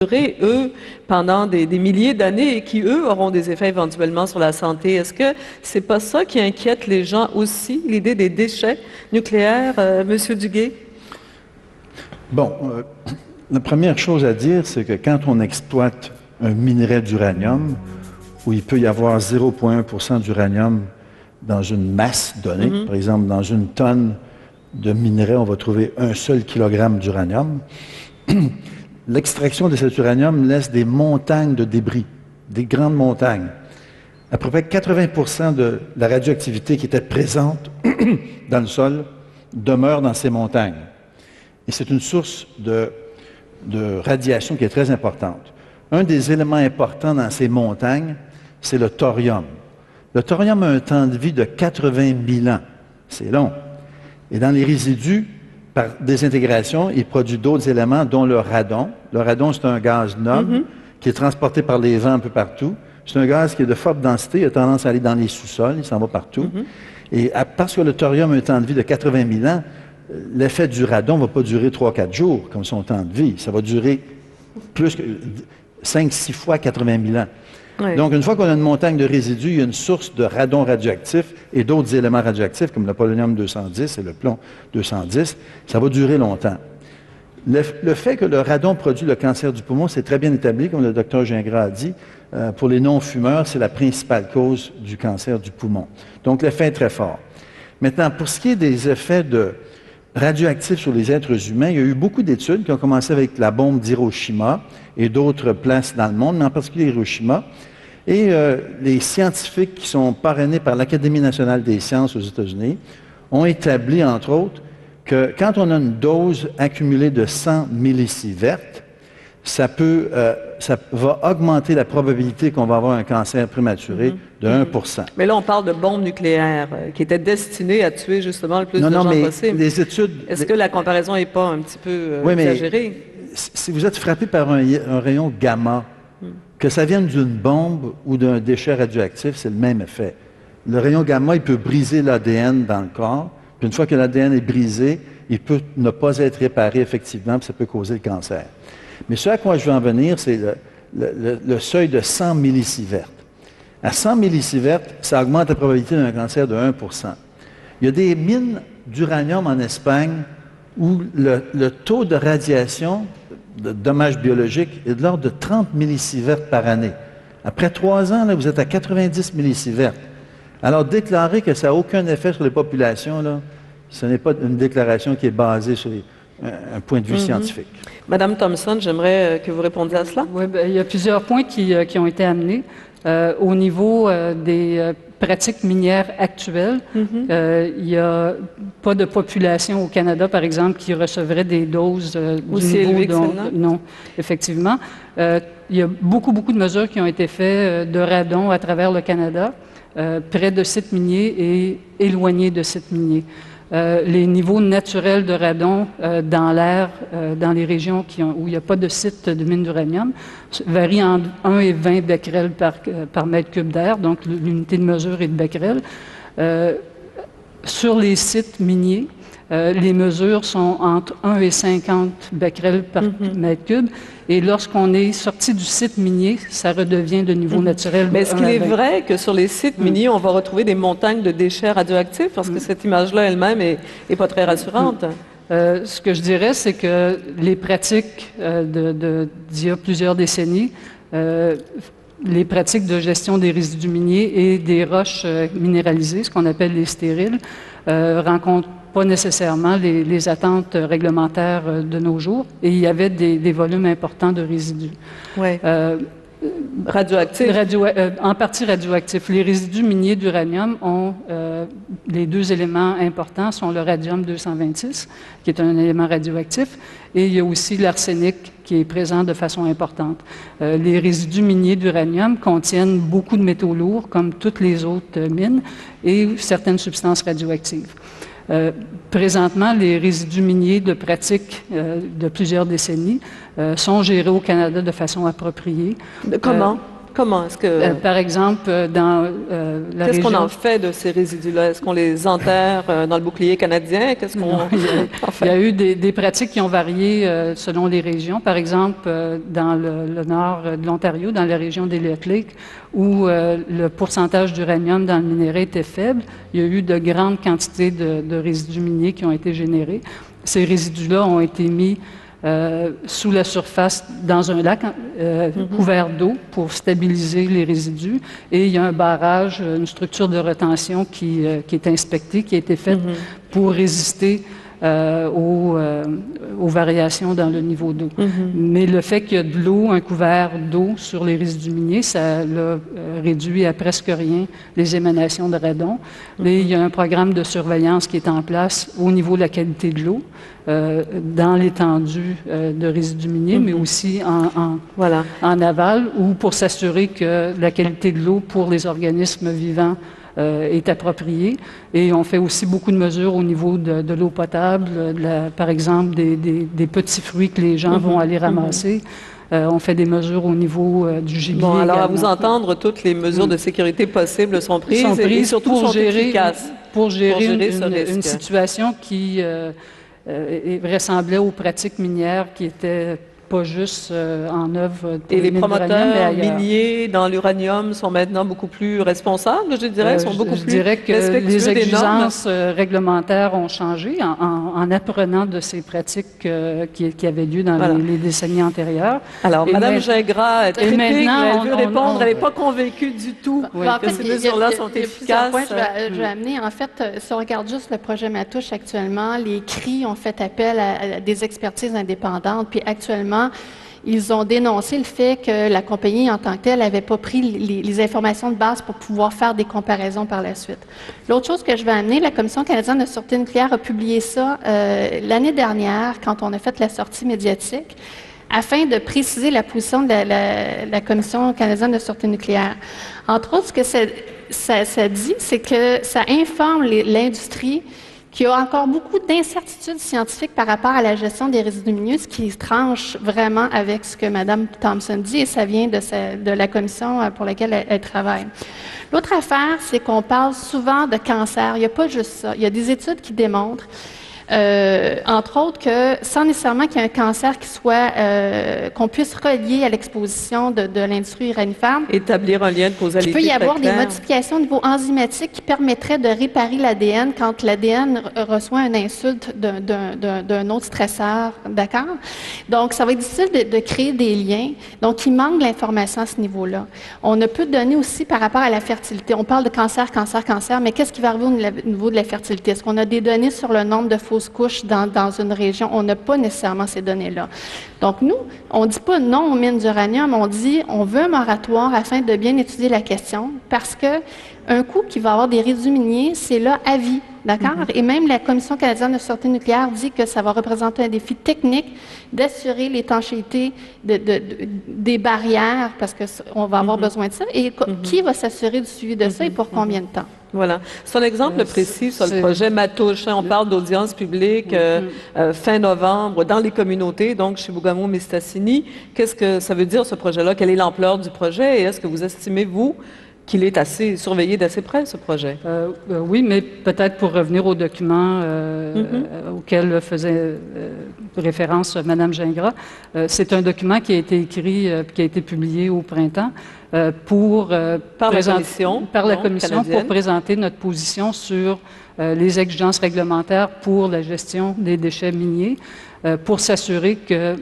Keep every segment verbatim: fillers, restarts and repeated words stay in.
eux, pendant des, des milliers d'années et qui, eux, auront des effets éventuellement sur la santé. Est-ce que c'est pas ça qui inquiète les gens aussi, l'idée des déchets nucléaires, euh, Monsieur Duguay? Bon, euh, la première chose à dire, c'est que quand on exploite un minerai d'uranium, où il peut y avoir zéro virgule un pour cent d'uranium dans une masse donnée, mm-hmm. par exemple, dans une tonne de minerai, on va trouver un seul kilogramme d'uranium. L'extraction de cet uranium laisse des montagnes de débris, des grandes montagnes. À peu près quatre-vingts pour cent de la radioactivité qui était présente dans le sol demeure dans ces montagnes. Et c'est une source de, de radiation qui est très importante. Un des éléments importants dans ces montagnes, c'est le thorium. Le thorium a un temps de vie de quatre-vingt mille ans. C'est long. Et dans les résidus, par désintégration, il produit d'autres éléments, dont le radon. Le radon, c'est un gaz noble mm-hmm. qui est transporté par les vents un peu partout. C'est un gaz qui est de forte densité, il a tendance à aller dans les sous-sols, il s'en va partout. Mm-hmm. Et à, parce que le thorium a un temps de vie de quatre-vingt mille ans, l'effet du radon ne va pas durer trois à quatre jours, comme son temps de vie. Ça va durer plus que cinq à six fois quatre-vingt mille ans. Oui. Donc, une fois qu'on a une montagne de résidus, il y a une source de radon radioactif et d'autres éléments radioactifs, comme le polonium deux cent dix et le plomb deux cent dix, ça va durer longtemps. Le, le fait que le radon produit le cancer du poumon, c'est très bien établi, comme le docteur Gingras a dit. Euh, pour les non-fumeurs, c'est la principale cause du cancer du poumon. Donc, l'effet est très fort. Maintenant, pour ce qui est des effets de radioactifs sur les êtres humains, il y a eu beaucoup d'études qui ont commencé avec la bombe d'Hiroshima et d'autres places dans le monde, mais en particulier Hiroshima. Et euh, les scientifiques qui sont parrainés par l'Académie nationale des sciences aux États-Unis ont établi, entre autres, que quand on a une dose accumulée de cent millisieverts, ça peut, euh, ça va augmenter la probabilité qu'on va avoir un cancer prématuré mm-hmm. de un pour cent. Mais là, on parle de bombes nucléaires euh, qui étaient destinées à tuer justement le plus non, de non, gens mais possible. Les études... Est-ce que la comparaison n'est pas un petit peu euh, oui, mais exagérée? Si vous êtes frappé par un, un rayon gamma, mm. que ça vienne d'une bombe ou d'un déchet radioactif, c'est le même effet. Le rayon gamma, il peut briser l'A D N dans le corps, puis une fois que l'A D N est brisé, il peut ne pas être réparé effectivement, puis ça peut causer le cancer. Mais ce à quoi je veux en venir, c'est le, le, le seuil de cent millisieverts. À cent millisieverts, ça augmente la probabilité d'un cancer de un pour cent. Il y a des mines d'uranium en Espagne où le, le taux de radiation, de dommages biologiques, est de l'ordre de trente millisieverts par année. Après trois ans, là, vous êtes à quatre-vingt-dix millisieverts. Alors, déclarer que ça n'a aucun effet sur les populations, là, ce n'est pas une déclaration qui est basée sur les, un, un point de vue mm-hmm. scientifique. Madame Thompson, j'aimerais que vous répondiez à cela. Oui, bien, il y a plusieurs points qui, euh, qui ont été amenés. Euh, au niveau euh, des euh, pratiques minières actuelles, mm-hmm. euh, il n'y a pas de population au Canada, par exemple, qui recevrait des doses euh, du aussi niveau élevées que dont, non, effectivement. Euh, il y a beaucoup, beaucoup de mesures qui ont été faites euh, de radon à travers le Canada, euh, près de sites miniers et éloignés de sites miniers. Euh, les niveaux naturels de radon euh, dans l'air, euh, dans les régions qui ont, où il n'y a pas de site de mine d'uranium, varient entre un et vingt becquerels par, euh, par mètre cube d'air, donc l'unité de mesure est de becquerels. Euh, sur les sites miniers, euh, les mesures sont entre un et cinquante becquerels par mm-hmm. mètre cube. Et lorsqu'on est sorti du site minier, ça redevient de niveau mmh. naturel. Mais est-ce qu'il est vrai que sur les sites mmh. miniers, on va retrouver des montagnes de déchets radioactifs? Parce que mmh. cette image-là elle-même est, est pas très rassurante. Mmh. Euh, ce que je dirais, c'est que les pratiques euh, de, de, d'il y a plusieurs décennies, euh, les pratiques de gestion des résidus miniers et des roches euh, minéralisées, ce qu'on appelle les stériles, euh, rencontrent pas nécessairement les, les attentes réglementaires de nos jours, et il y avait des, des volumes importants de résidus. Oui. Euh, radioactifs? Radio, euh, en partie radioactifs. Les résidus miniers d'uranium ont, euh, les deux éléments importants sont le radium deux cent vingt-six, qui est un élément radioactif, et il y a aussi l'arsenic qui est présent de façon importante. Euh, les résidus miniers d'uranium contiennent beaucoup de métaux lourds, comme toutes les autres mines, et certaines substances radioactives. Euh, présentement, les résidus miniers de pratique euh, de plusieurs décennies euh, sont gérés au Canada de façon appropriée. De comment? Comment est-ce que... Euh, par exemple, dans euh, la Qu'est-ce région... qu'on en fait de ces résidus-là? Est-ce qu'on les enterre euh, dans le bouclier canadien? Qu'est-ce qu'on Non, il, y a, en fait? Il y a eu des, des pratiques qui ont varié euh, selon les régions. Par exemple, euh, dans le, le nord de l'Ontario, dans la région des Lake Lake, où euh, le pourcentage d'uranium dans le minerai était faible, il y a eu de grandes quantités de, de résidus miniers qui ont été générés. Ces résidus-là ont été mis Euh, sous la surface dans un lac euh, mm-hmm. couvert d'eau pour stabiliser les résidus. Et il y a un barrage, une structure de rétention qui, euh, qui est inspectée, qui a été faite mm-hmm. pour résister euh, aux, euh, aux variations dans le niveau d'eau. Mm-hmm. Mais le fait qu'il y a de l'eau, un couvert d'eau sur les résidus miniers, ça l'a euh, réduit à presque rien les émanations de radon. Mm-hmm. Mais il y a un programme de surveillance qui est en place au niveau de la qualité de l'eau. Euh, dans l'étendue euh, de résidus miniers, mm-hmm. mais aussi en, en, voilà. en aval, ou pour s'assurer que la qualité de l'eau pour les organismes vivants euh, est appropriée. Et on fait aussi beaucoup de mesures au niveau de, de l'eau potable, de la, par exemple des, des, des petits fruits que les gens mm-hmm. vont aller ramasser. Mm-hmm. Euh, on fait des mesures au niveau euh, du gibier. Bon, alors également. à vous entendre, toutes les mesures de sécurité possibles sont prises, sont prises et surtout pour sont gérer, efficaces. Pour gérer, pour gérer une, une, une situation qui euh, euh, ressemblait aux pratiques minières qui étaient pas juste euh, en œuvre pour Et les, les promoteurs mais miniers dans l'uranium sont maintenant beaucoup plus responsables, je dirais, euh, sont beaucoup je, je plus dirais que les exigences réglementaires ont changé en, en, en apprenant de ces pratiques euh, qui, qui avaient lieu dans voilà. les, les décennies antérieures. Alors, Mme Gingras, très pique, elle veut on, répondre, on, elle n'est pas convaincue du tout oui. que en fait, ces mesures-là sont il y a, efficaces. Points, je, vais, je vais amener. En fait, si on regarde juste le projet Matouche actuellement, les C R I ont fait appel à, à des expertises indépendantes, puis actuellement, ils ont dénoncé le fait que la compagnie en tant que telle n'avait pas pris les, les informations de base pour pouvoir faire des comparaisons par la suite. L'autre chose que je vais amener, la Commission canadienne de sûreté nucléaire a publié ça euh, l'année dernière quand on a fait la sortie médiatique afin de préciser la position de la, la, la Commission canadienne de sûreté nucléaire. Entre autres, ce que ça, ça, ça dit, c'est que ça informe l'industrie qu'il y a encore beaucoup d'incertitudes scientifiques par rapport à la gestion des résidus miniers, ce qui tranche vraiment avec ce que Mme Thompson dit, et ça vient de, sa, de la commission pour laquelle elle, elle travaille. L'autre affaire, c'est qu'on parle souvent de cancer. Il n'y a pas juste ça. Il y a des études qui démontrent Euh, entre autres que, sans nécessairement qu'il y ait un cancer qui soit, euh, qu'on puisse relier à l'exposition de, de l'industrie uranifère. Établir un lien de causalité. Il peut y avoir des modifications au niveau enzymatique qui permettraient de réparer l'A D N quand l'A D N reçoit une insulte d'un autre stresseur, d'accord? Donc, ça va être difficile de, de créer des liens. Donc, il manque l'information à ce niveau-là. On a peu de données aussi par rapport à la fertilité. On parle de cancer, cancer, cancer, mais qu'est-ce qui va arriver au niveau de la fertilité? Est-ce qu'on a des données sur le nombre de fausses couches dans, dans une région? On n'a pas nécessairement ces données-là. Donc, nous, on ne dit pas non aux mines d'uranium, on dit on veut un moratoire afin de bien étudier la question, parce que un coup qui va avoir des résidus miniers, c'est là à vie, d'accord? Mm-hmm. Et même la Commission canadienne de sûreté nucléaire dit que ça va représenter un défi technique d'assurer l'étanchéité de, de, de, des barrières, parce qu'on va avoir mm-hmm. besoin de ça. Et mm-hmm. qui va s'assurer du suivi de mm-hmm. ça et pour combien de temps? Voilà. C'est un exemple euh, précis sur le projet Matouche. On parle d'audience publique euh, euh, fin novembre dans les communautés, donc chez Bougamau-Mistassini. Qu'est-ce que ça veut dire, ce projet-là? Quelle est l'ampleur du projet? Et est-ce que vous estimez, vous, qu'il est assez surveillé d'assez près, ce projet? Euh, euh, oui, mais peut-être pour revenir au document euh, mm-hmm. euh, auquel faisait euh, référence Mme Gingras, euh, c'est un document qui a été écrit, euh, qui a été publié au printemps euh, pour, euh, par la commission, par la commission pour présenter notre position sur euh, les exigences réglementaires pour la gestion des déchets miniers, euh, pour s'assurer qu'il euh,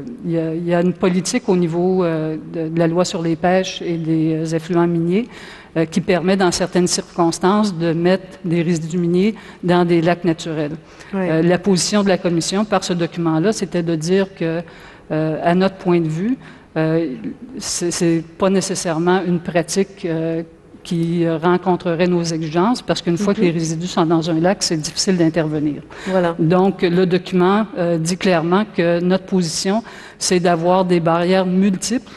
y, y a une politique au niveau euh, de, de la loi sur les pêches et des effluents miniers euh, qui permet, dans certaines circonstances, de mettre des résidus miniers dans des lacs naturels. Oui. Euh, la position de la Commission, par ce document-là, c'était de dire que, euh, à notre point de vue, euh, c'est pas nécessairement une pratique euh, qui rencontrerait nos exigences, parce qu'une fois mm-hmm. que les résidus sont dans un lac, c'est difficile d'intervenir. Voilà. Donc, le document euh, dit clairement que notre position, c'est d'avoir des barrières multiples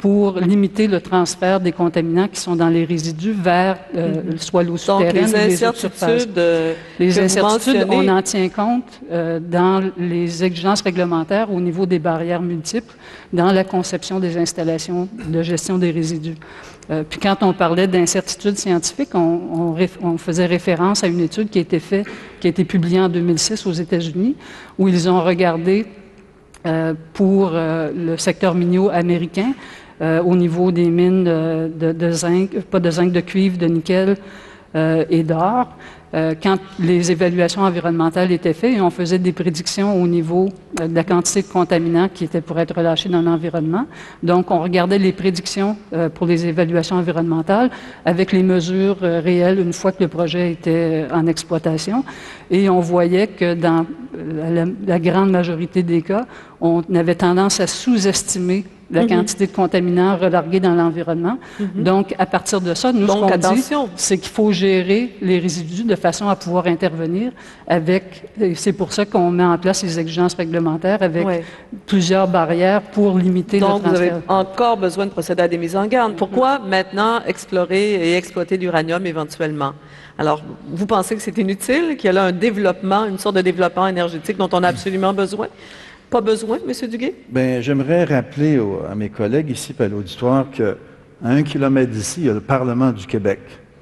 pour limiter le transfert des contaminants qui sont dans les résidus vers euh, mm-hmm. soit l'eau souterraine ou les eaux de surface. Euh, les incertitudes, on en tient compte euh, dans les exigences réglementaires au niveau des barrières multiples, dans la conception des installations de gestion des résidus. Euh, puis quand on parlait d'incertitudes scientifiques, on, on, on faisait référence à une étude qui a été faite, qui a été publiée en deux mille six aux États-Unis, où ils ont regardé euh, pour euh, le secteur minier américain, euh, au niveau des mines de, de, de zinc, pas de zinc, de cuivre, de nickel euh, et d'or, euh, quand les évaluations environnementales étaient faites, et on faisait des prédictions au niveau euh, de la quantité de contaminants qui étaient pour être relâchés dans l'environnement. Donc, on regardait les prédictions euh, pour les évaluations environnementales avec les mesures euh, réelles une fois que le projet était en exploitation. Et on voyait que dans la, la grande majorité des cas, on avait tendance à sous-estimer la quantité de contaminants relargués dans l'environnement. Mm-hmm. Donc, à partir de ça, nous, Donc, ce qu'on dit, attention. c'est qu'il faut gérer les résidus de façon à pouvoir intervenir avec... C'est pour ça qu'on met en place les exigences réglementaires avec ouais. plusieurs barrières pour limiter Donc, le transfert. Donc, vous avez encore besoin de procéder à des mises en garde. Pourquoi mm-hmm. maintenant explorer et exploiter l'uranium éventuellement? Alors, vous pensez que c'est inutile, qu'il y a là un développement, une sorte de développement énergétique dont on a absolument besoin? Pas besoin, M. Duguay? Bien, j'aimerais rappeler au, à mes collègues ici et à l'auditoire qu'à un kilomètre d'ici, il y a le Parlement du Québec.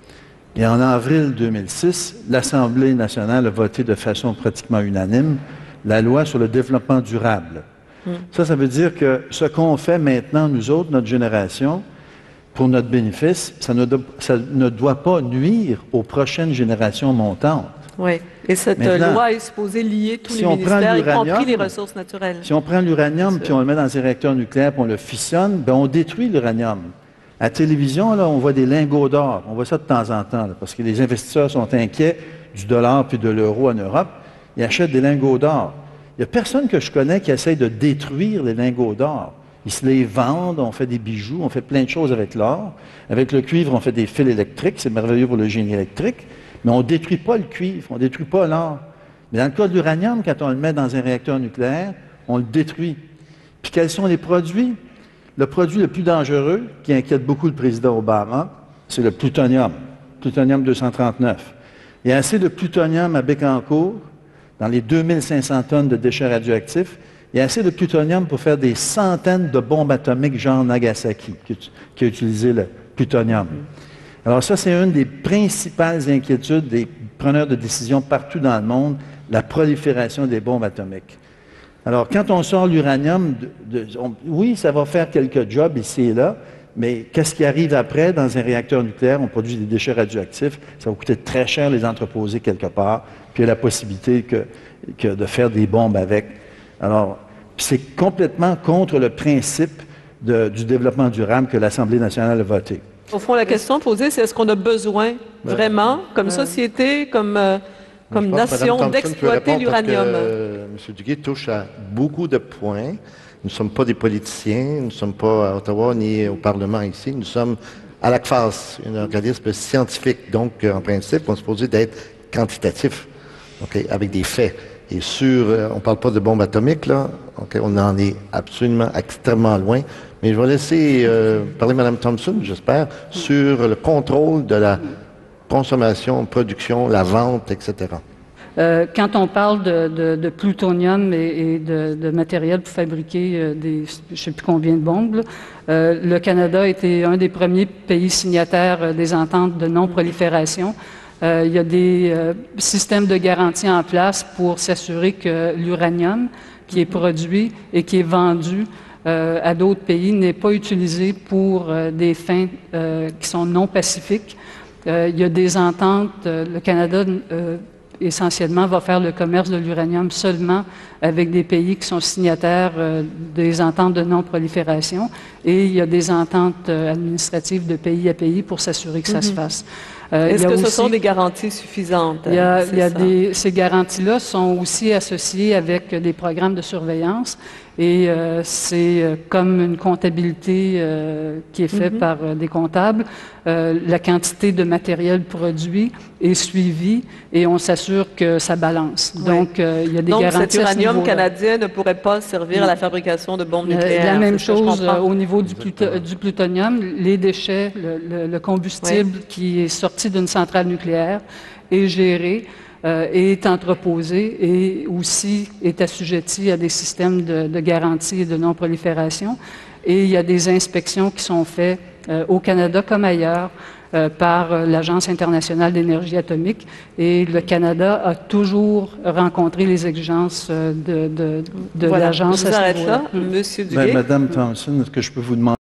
Et en avril deux mille six, l'Assemblée nationale a voté de façon pratiquement unanime la loi sur le développement durable. Hum. Ça, ça veut dire que ce qu'on fait maintenant, nous autres, notre génération, pour notre bénéfice, ça ne, do- ça ne doit pas nuire aux prochaines générations montantes. Oui, et cette Maintenant, loi est supposée lier tous si les on ministères, y prend compris les ressources naturelles. Si on prend l'uranium puis on le met dans un réacteur nucléaire puis on le fissionne, bien, on détruit l'uranium. À la télévision, là, on voit des lingots d'or. On voit ça de temps en temps, là, parce que les investisseurs sont inquiets du dollar puis de l'euro en Europe. Ils achètent des lingots d'or. Il n'y a personne que je connais qui essaye de détruire les lingots d'or. Ils se les vendent, on fait des bijoux, on fait plein de choses avec l'or. Avec le cuivre, on fait des fils électriques. C'est merveilleux pour le génie électrique. Mais on ne détruit pas le cuivre, on ne détruit pas l'or. Mais dans le cas de l'uranium, quand on le met dans un réacteur nucléaire, on le détruit. Puis quels sont les produits? Le produit le plus dangereux, qui inquiète beaucoup le président Obama, c'est le plutonium, plutonium deux cent trente-neuf. Il y a assez de plutonium à Bécancour, dans les deux mille cinq cents tonnes de déchets radioactifs. Il y a assez de plutonium pour faire des centaines de bombes atomiques genre Nagasaki, qui, qui a utilisé le plutonium. Alors ça, c'est une des principales inquiétudes des preneurs de décision partout dans le monde, la prolifération des bombes atomiques. Alors, quand on sort l'uranium, de, de, on, oui, ça va faire quelques jobs ici et là, mais qu'est-ce qui arrive après dans un réacteur nucléaire? On produit des déchets radioactifs, ça va coûter très cher les entreposer quelque part, puis il y a la possibilité que, que de faire des bombes avec. Alors, c'est complètement contre le principe de, du développement durable que l'Assemblée nationale a voté. Au fond, la question posée, c'est est-ce qu'on a besoin vraiment, comme euh, société, comme, euh, comme nation, d'exploiter l'uranium? Euh, M. Duguay touche à beaucoup de points. Nous ne sommes pas des politiciens, nous ne sommes pas à Ottawa ni au Parlement ici, nous sommes à l'A C F A S, un organisme scientifique. Donc, en principe, on est supposé d'être quantitatif, okay, avec des faits. Et sur, euh, on ne parle pas de bombes atomiques, là, okay, on en est absolument extrêmement loin. Mais je vais laisser euh, parler Mme Thompson, j'espère, sur le contrôle de la consommation, production, la vente, et cetera. Euh, quand on parle de, de, de plutonium et, et de, de matériel pour fabriquer euh, des, je ne sais plus combien de bombes, là, euh, le Canada était un des premiers pays signataires euh, des ententes de non-prolifération. Euh, il y a des euh, systèmes de garantie en place pour s'assurer que l'uranium qui est produit et qui est vendu Euh, à d'autres pays n'est pas utilisé pour euh, des fins euh, qui sont non pacifiques. Euh, il y a des ententes. Euh, le Canada, euh, essentiellement, va faire le commerce de l'uranium seulement avec des pays qui sont signataires euh, des ententes de non-prolifération. Et il y a des ententes euh, administratives de pays à pays pour s'assurer que ça mm-hmm. se fasse. Euh, Est-ce que aussi, ce sont des garanties suffisantes? Il y a, il y a des, ces garanties-là sont aussi associées avec des programmes de surveillance. Et euh, c'est euh, comme une comptabilité euh, qui est faite mm-hmm. par euh, des comptables. Euh, la quantité de matériel produit est suivie et on s'assure que ça balance. Oui. Donc, euh, il y a des Donc, garanties cet à ce uranium canadien ne pourrait pas servir non. à la fabrication de bombes nucléaires. Euh, la même chose euh, au niveau du, pluto du plutonium. Les déchets, le, le, le combustible oui. qui est sorti d'une centrale nucléaire est géré, euh, est entreposé et aussi est assujetti à des systèmes de, de garantie et de non-prolifération. Et il y a des inspections qui sont faites euh, au Canada comme ailleurs euh, par euh, l'Agence internationale d'énergie atomique. Et le Canada a toujours rencontré les exigences euh, de, de, de voilà. l'agence à ce niveau-là. Monsieur Duguay. Ben, Madame Thompson, est-ce que je peux vous demander